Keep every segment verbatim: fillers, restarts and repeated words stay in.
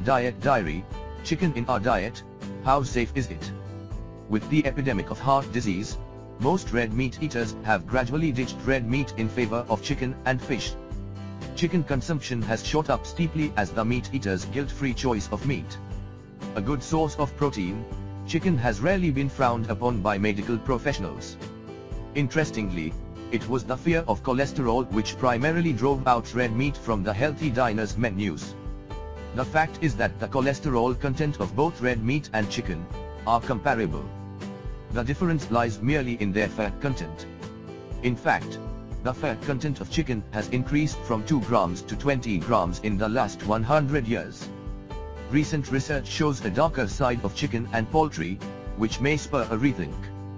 Diet Diary: Chicken in our diet, how safe is it? With the epidemic of heart disease, most red meat eaters have gradually ditched red meat in favor of chicken and fish. Chicken consumption has shot up steeply as the meat eaters' guilt-free choice of meat. A good source of protein, chicken has rarely been frowned upon by medical professionals. Interestingly, it was the fear of cholesterol which primarily drove out red meat from the healthy diners' menus. The fact is that the cholesterol content of both red meat and chicken are comparable. The difference lies merely in their fat content. In fact, the fat content of chicken has increased from two grams to twenty grams in the last one hundred years. Recent research shows a darker side of chicken and poultry, which may spur a rethink.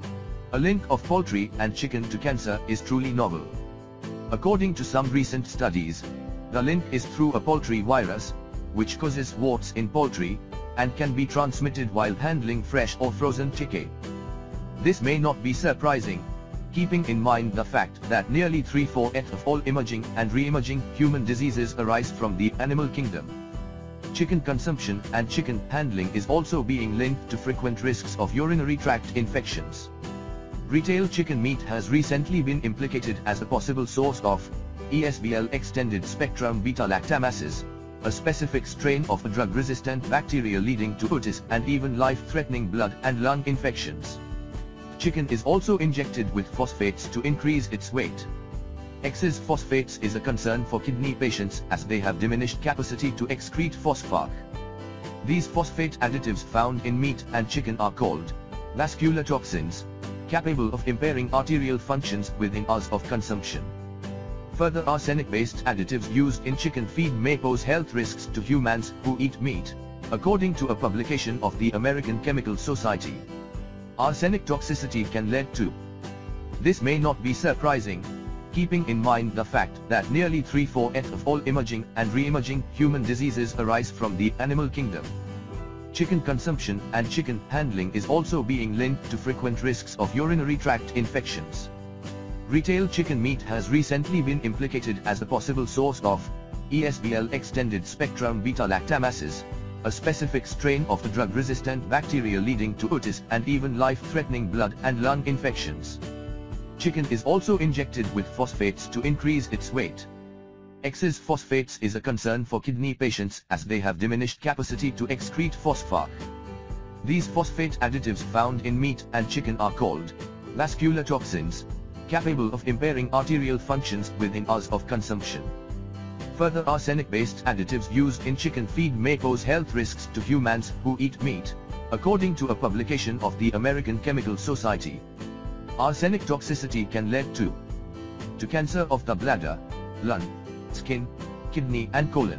A link of poultry and chicken to cancer is truly novel. According to some recent studies, the link is through a poultry virus, which causes warts in poultry, and can be transmitted while handling fresh or frozen chicken. This may not be surprising, keeping in mind the fact that nearly three-fourths of all emerging and re-emerging human diseases arise from the animal kingdom. Chicken consumption and chicken handling is also being linked to frequent risks of urinary tract infections. Retail chicken meat has recently been implicated as a possible source of E S B L extended spectrum beta-lactamases, a specific strain of a drug-resistant bacteria leading to otitis and even life-threatening blood and lung infections. Chicken is also injected with phosphates to increase its weight. Excess phosphates is a concern for kidney patients as they have diminished capacity to excrete phosphate. These phosphate additives found in meat and chicken are called vascular toxins, capable of impairing arterial functions within hours of consumption. Further, arsenic-based additives used in chicken feed may pose health risks to humans who eat meat, according to a publication of the American Chemical Society. Arsenic toxicity can lead to. This may not be surprising, keeping in mind the fact that nearly three-fourths of all emerging and re-emerging human diseases arise from the animal kingdom. Chicken consumption and chicken handling is also being linked to frequent risks of urinary tract infections. Retail chicken meat has recently been implicated as a possible source of E S B L extended spectrum beta-lactamases, a specific strain of the drug-resistant bacteria leading to otitis and even life-threatening blood and lung infections. Chicken is also injected with phosphates to increase its weight. Excess phosphates is a concern for kidney patients as they have diminished capacity to excrete phosphate. These phosphate additives found in meat and chicken are called vascular toxins, capable of impairing arterial functions within hours of consumption. Further, arsenic-based additives used in chicken feed may pose health risks to humans who eat meat, according to a publication of the American Chemical Society. Arsenic toxicity can lead to to cancer of the bladder, lung, skin, kidney and colon.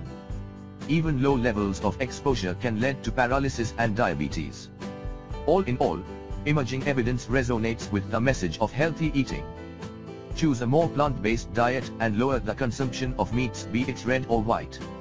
Even low levels of exposure can lead to paralysis and diabetes. All in all, emerging evidence resonates with the message of healthy eating. Choose a more plant-based diet and lower the consumption of meats, be it red or white.